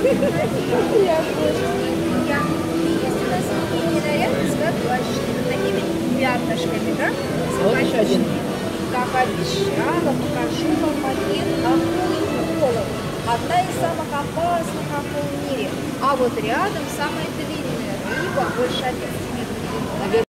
Я есть у нас мини наряды с вот такими пятнышками, да? Симпатичными. Как обещала, покажу вам один акулий голову. Одна из самых опасных акул в мире. А вот рядом самая длинная рыба, больше 11